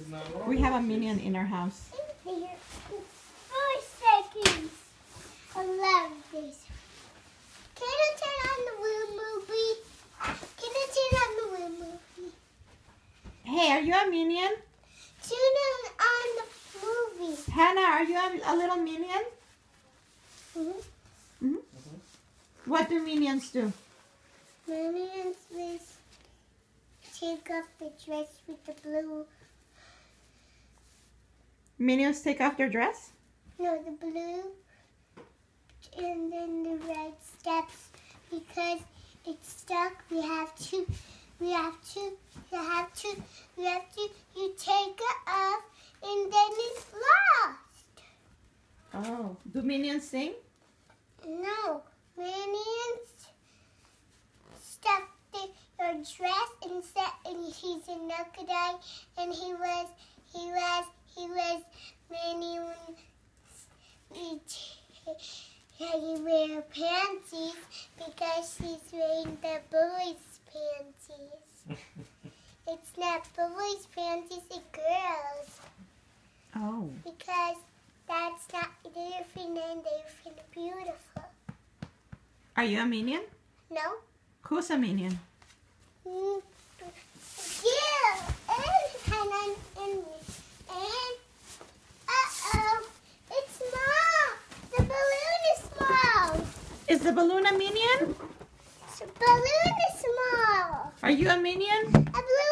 We have a minion in our house. 4 seconds. I love this. Can I turn on the Woo movie? Can I turn on the Woo movie? Hey, are you a minion? Turn on the movie. Hannah, are you a little minion? What do minions do? Minions will take off the dress with the blue. Minions take off their dress? No, the blue. And then the red steps. Because it's stuck, you take it off and then it's lost. Oh, do minions sing? No, minions stuck your dress and he's a crocodile and he was minion. He wear panties because she's wearing the boys' panties. It's not boys' panties, it's girls. Oh. Because that's not different and they're beautiful. Are you a minion? No? Who's a minion? Yeah, and uh-oh, it's small. The balloon is small. Is the balloon a minion? The balloon is small. Are you a minion? A balloon